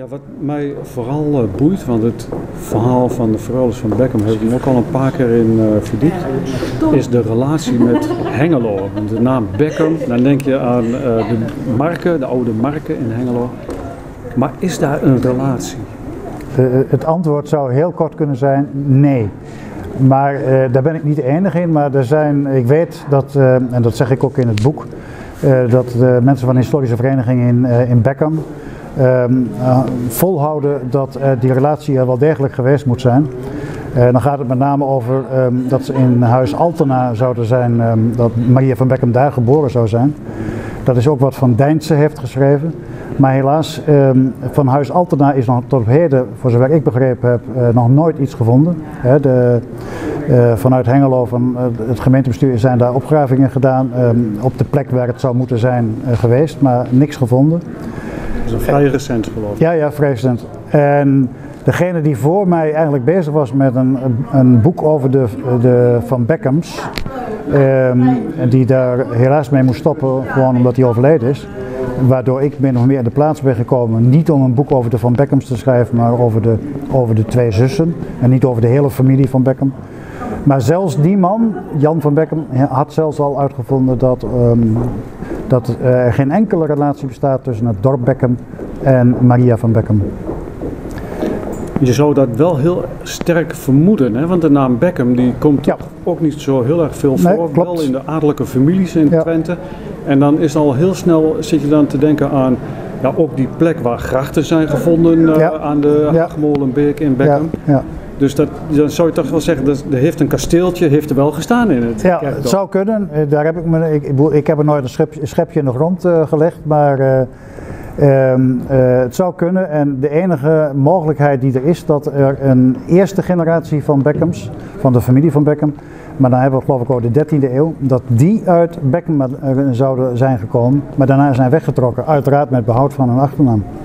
Ja, wat mij vooral boeit, want het verhaal van de Freulens van Beckum heb ik me ook al een paar keer in verdiept, is de relatie met Hengelo. Want de naam Beckum, dan denk je aan de marken, de oude marken in Hengelo. Maar is daar een relatie? Het antwoord zou heel kort kunnen zijn nee. Maar daar ben ik niet de enige in, maar ik weet dat, en dat zeg ik ook in het boek, dat de mensen van de historische vereniging in Beckum volhouden dat die relatie er wel degelijk geweest moet zijn. Dan gaat het met name over dat ze in huis Altena zouden zijn, dat Maria van Beckum daar geboren zou zijn. Dat is ook wat Van Dijntse heeft geschreven. Maar helaas, van huis Altena is nog tot op heden, voor zover ik begrepen heb, nog nooit iets gevonden. Vanuit Hengelo, van het gemeentebestuur, zijn daar opgravingen gedaan op de plek waar het zou moeten zijn geweest, maar niks gevonden. Dat is een vrij recent geloof ik. Ja, vrij recent. En degene die voor mij eigenlijk bezig was met een boek over de Van Beckums, en die daar helaas mee moest stoppen, gewoon omdat hij overleden is. Waardoor ik min of meer in de plaats ben gekomen, niet om een boek over de Van Beckums te schrijven, maar over de twee zussen. En niet over de hele familie van Beckum. Maar zelfs die man, Jan van Beckum, had zelfs al uitgevonden dat er geen enkele relatie bestaat tussen het dorp Beckum en Maria van Beckum. Je zou dat wel heel sterk vermoeden, hè? Want de naam Beckum die komt ook niet zo heel erg veel voor, klopt. Wel in de adellijke families in Twente. En dan is al heel snel, zit je dan te denken aan ook die plek waar grachten zijn gevonden aan de Haagmolenbeek in Beckum. Ja. Dus dan zou je toch wel zeggen, dat er heeft een kasteeltje, heeft er wel gestaan in het kerkdorp. Het zou kunnen. Daar heb ik heb er nooit een schepje in de grond gelegd, maar het zou kunnen. En de enige mogelijkheid die er is, dat er een eerste generatie van Beckums, van de familie van Beckum, maar dan hebben we geloof ik over de 13e eeuw, dat die uit Beckum zouden zijn gekomen, maar daarna zijn weggetrokken, uiteraard met behoud van hun achternaam.